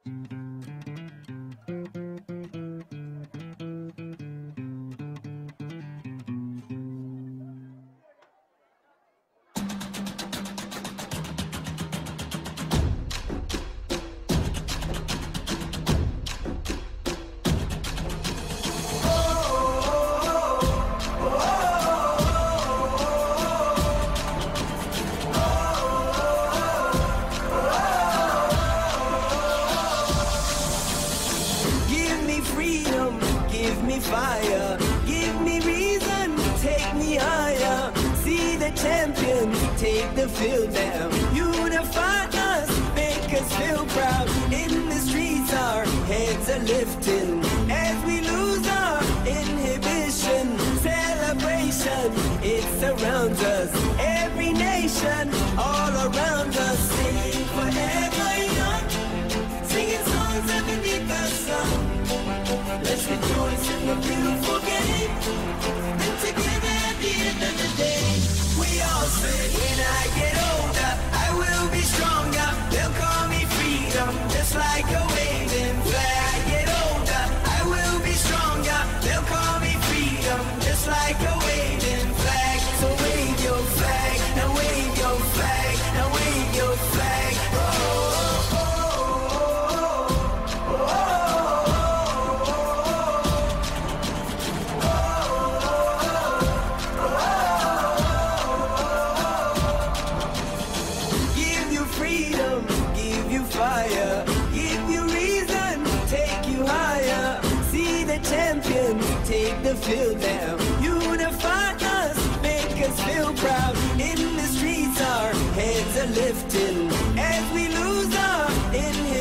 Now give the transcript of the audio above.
Fire, give me reason, take me higher. See the champions take the field down. Unify us, make us feel proud. In the streets our heads are lifting as we lose our inhibition. Celebration, it surrounds us. Every nation, all around us. Sing forever young, singing songs underneath the sun. Let's rejoice in the beautiful game, and together at the end of the day, we all say, when I get older, I will be stronger. They'll call me freedom, just like a waving flag. I get older, I will be stronger. They'll call me freedom, just like a waving flag. So wave your flag, now wave your flag, now wave your flag. Fire, give you reason, take you higher. See the champions take the field down. Unify us, make us feel proud. In the streets our heads are lifting as we lose our inhibition.